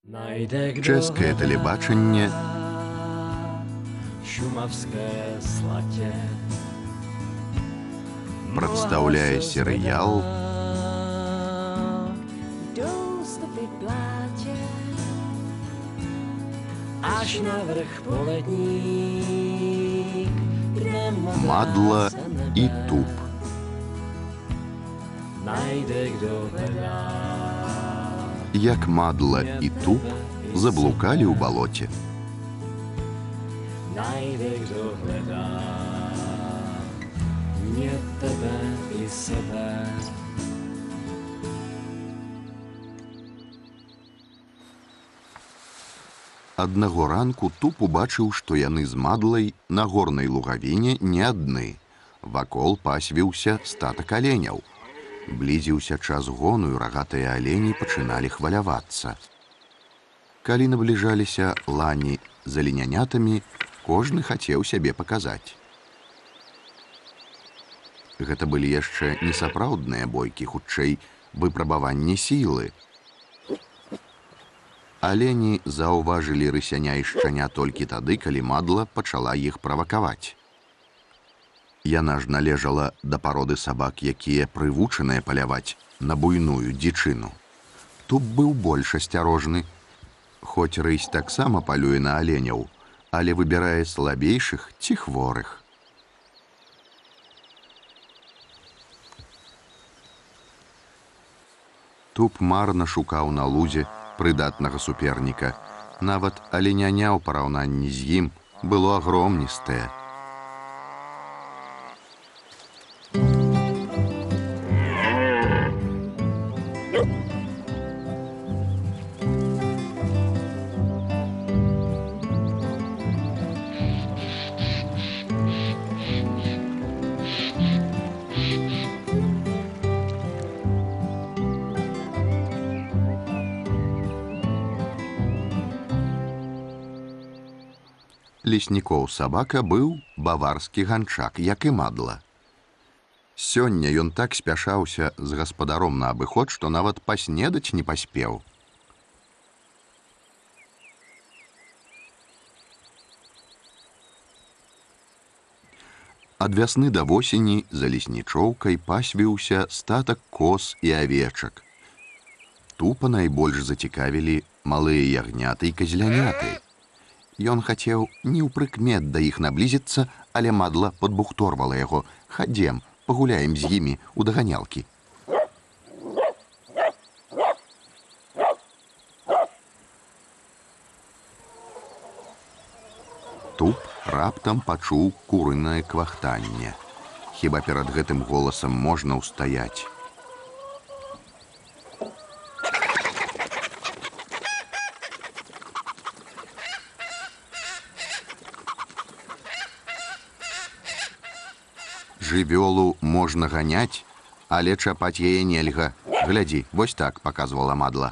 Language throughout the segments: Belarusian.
Чэшскае тэлебачанне прадстаўляе серыял «Мадла і туп». Як мадла і туп заблукалі ў балоце. Аднаго ранку туп убачыў, што яны з мадлай на горнай лугавіне не адны. Вакол пасвіўся статак аленяў. Блізіўся час гону, і рагатыя алені пачыналі хвалявацца. Калі набліжаліся лані з аленянятамі, кожны хацеў сябе паказаць. Гэта былі яшчэ не сапраўдныя бойкі, хутчэй выпрабаванне сілы. Алені заўважылі рысяня і шчаня толькі тады, калі мадла пачала іх правакаваць. Яна ж належала да пароды сабак, якія прывучаныя паляваць на буйную дзічыну. Туп быў больш асцярожны. Хоць рысь таксама палюе на аленяў, але выбірае слабейшых ці хворых. Туп марна шукаў на лузе прыдатнага суперніка. Нават аленяня ў параўнанні з ім было агромністае. Леснікоў сабака быў баварскі ганчак, як і мадла. Сёння ён так спяшаўся з гаспадаром на абыход, што нават паснедаць не паспеў. Ад вясны да восені за леснічоўкай пасвіўся статак коз і авечак. Тупа найбольш зацікавілі малыя ягняты і казляняты. Ён хацеў не ў прыкмет да іх наблізіцца, але мадла падбухторвала яго. «Хадзем, пагуляем з імі ў даганялкі». Туп раптам пачуў курынае квахтанне. Хіба перад гэтым голасам можна ўстаяць? Жывёлу можна ганяць, але чапаць яе нельга. Глядзі, вось так паказвала мадла.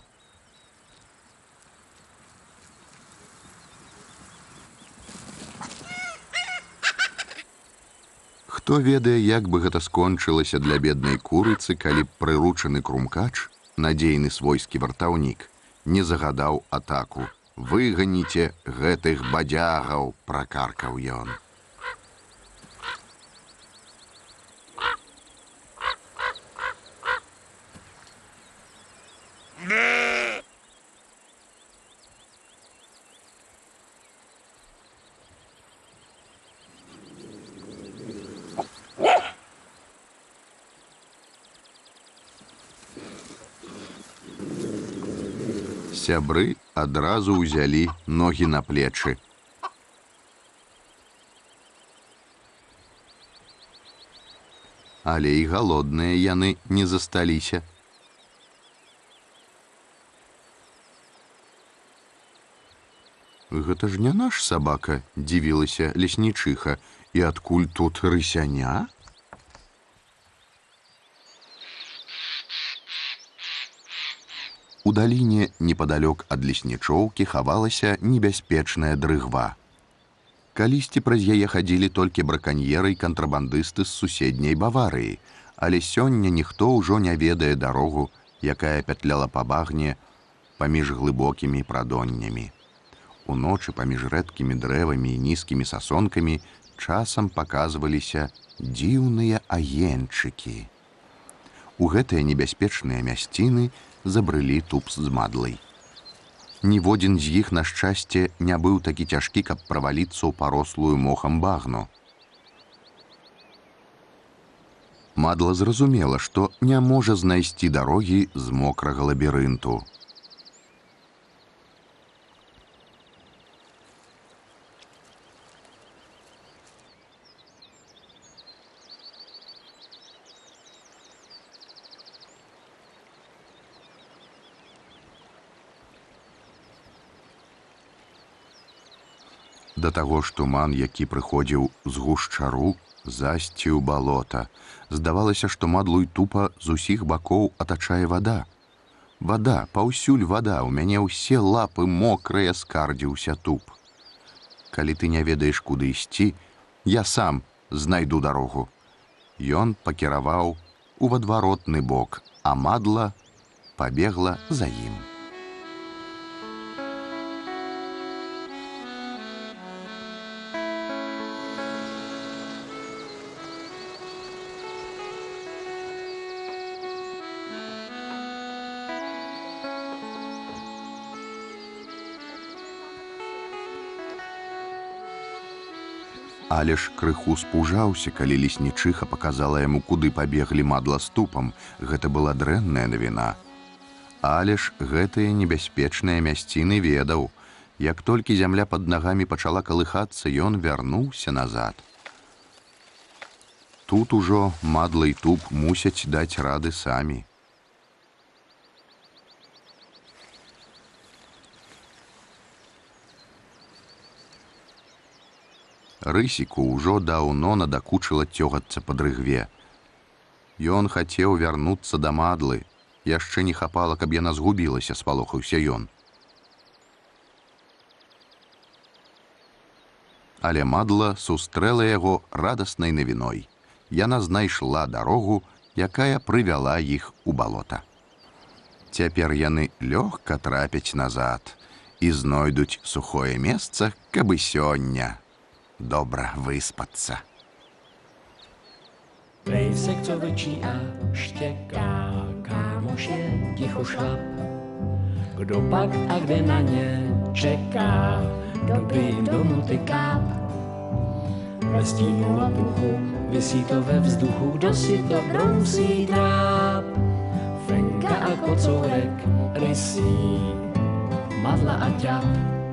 Хто ведае, як бы гэта скончылася для беднай курыцы, калі б прыручаны крумкач, надзейны свойскі вартаўнік, не загадаў атаку. «Выганіце гэтых бадзягаў», пракаркаў ён. Сябры адразу ўзялі ногі на плечы. Але і галодныя яны не засталіся. «Гэта ж не наш сабака», – дзівілася леснічыха. «І адкуль тут рысяня?» У даліне непадалёк ад леснічоўкі хавалася небяспечная дрыгва. Калісьці праз яе хадзілі толькі браканьеры і кантрабандысты з суседняй Баварыі, але сёння ніхто ўжо не ведае дарогу, якая пятляла па багне паміж глыбокімі прадоннямі. Уночы паміж рэдкімі дрэвамі і нізкімі сасонкамі часам паказваліся дзіўныя агеньчыкі. У гэтыя небяспечныя мясціны забрылі туп з мадлай. Ніводзін з іх, на шчасце, не быў такі цяжкі, каб праваліцца ў парослую мохам багну. Мадла зразумела, што не можа знайсці дарогі з мокрага лабірынту. Да таго ж туман, які прыходзіў з гушчару, засціў балота. Здавалася, што мадлу і тупа з усіх бакоў атачае вада. Вада, паўсюль вада, у мяне ўсе лапы мокрыя, скардзіўся туп. Калі ты не ведаеш, куды ісці, я сам знайду дарогу. Ён пакіраваў у адваротны бок, а мадла пабегла за ім. Але ж крыху спужаўся, калі леснічыха паказала яму, куды пабеглі мадла з тупам. Гэта была дрэнная навіна. Але ж гэтыя небяспечныя мясціны ведаў. Як толькі зямля пад нагамі пачала калыхацца, ён вярнуўся назад. Тут ужо мадла і туп мусяць даць рады самі. Рысіку ўжо даўно надакучыла цёгацца па дрыгве. Ён хацеў вярнуцца да мадлы. Яшчэ не хапала, каб яна згубілася, спалохаўся ён. Але мадла сустрэла яго радаснай навіной. Яна знайшла дарогу, якая прывяла іх у балота. Цяпер яны лёгка трапяць назад і знойдуць сухое месца, каб і сёння добра vyspatsa. Pejsek, co vrčí a štěká, kámoš je ticho šlap. Kdo pak a kde na ně čeká, dobrý jim domů ty káp. Ve stínu a puchu visí to ve vzduchu, kdo si to brousí dráp. Fenka a kocourek rysí, madla a ťap.